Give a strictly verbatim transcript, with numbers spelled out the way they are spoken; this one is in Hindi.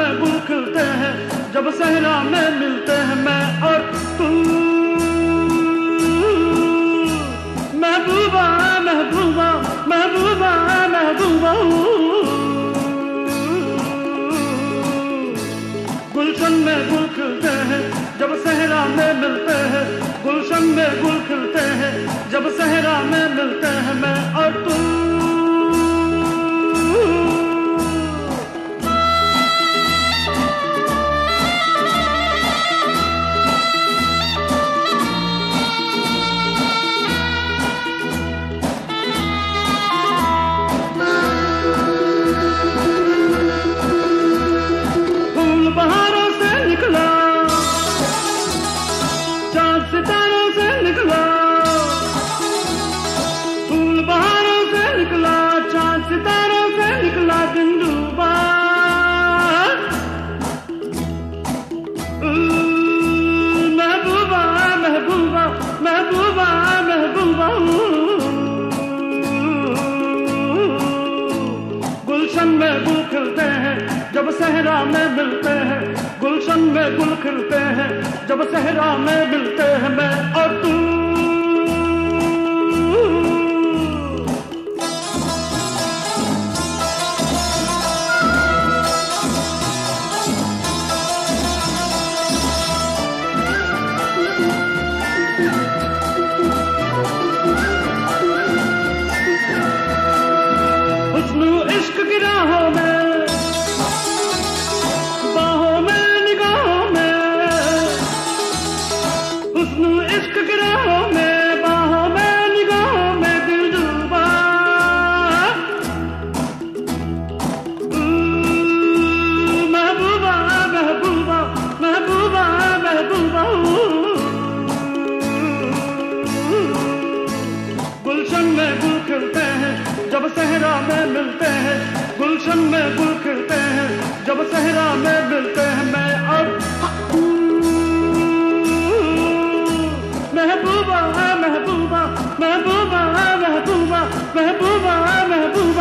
में गुल खिलते हैं जब सहरा में मिलते हैं मैं और तू। महबूबा महबूबा महबूबा महबूबा, गुलशन में गुल खिलते हैं जब सहरा में मिलते हैं, गुलशन में गुल खिलते हैं जब सहरा में मिलते हैं मैं और तू। सितारों से निकला फूल, बहारों से निकला चांद, सितारों से निकला दिन डूबा। महबूबा महबूबा महबूबा महबूबा, गुलशन में गुल खिलते हैं जब सहरा में मिलते हैं, गुलशन में गुल खिलते हैं जब सहरा में मिलते हैं मैं और तू। हुस्न इश्क की राहों में, इश्क की राहों में, बाहों में, निगाहों में दिल डूबा। महबूबा महबूबा महबूबा महबूबा, गुलशन में गुल खिलते हैं जब सहरा में मिलते हैं, गुलशन में गुल खिलते हैं जब सहरा में मिलते हैं मैं और महबूबा महबूबा महबूबा महबूबा महबूबा महबूबा।